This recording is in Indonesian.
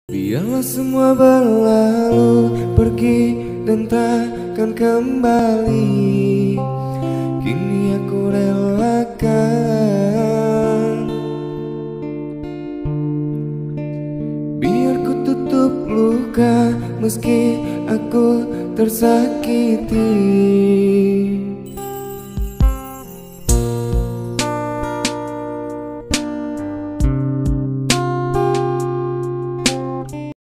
Biarlah semua berlalu, pergi dan takkan kembali. Kini aku relakan, biar ku tutup luka meski aku tersakiti.